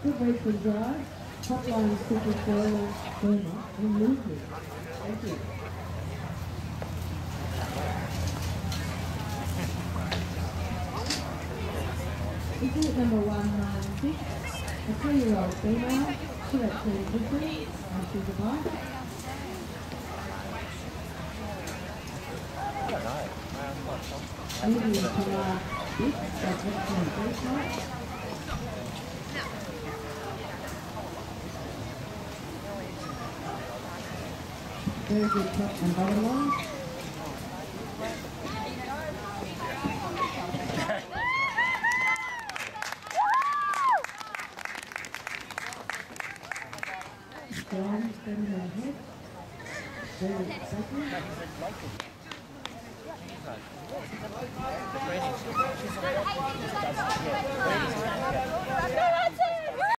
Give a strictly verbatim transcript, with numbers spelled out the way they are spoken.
Good reach and drive. Top line super four firmer and movement. Thank you. Exhibit number one nine six, a three-year-old female, she had two victories and she's a bike. Medium to large BISS, that's excellent first night. Very good top and bottom line. Strong, steady her head. Very exciting. Yeah.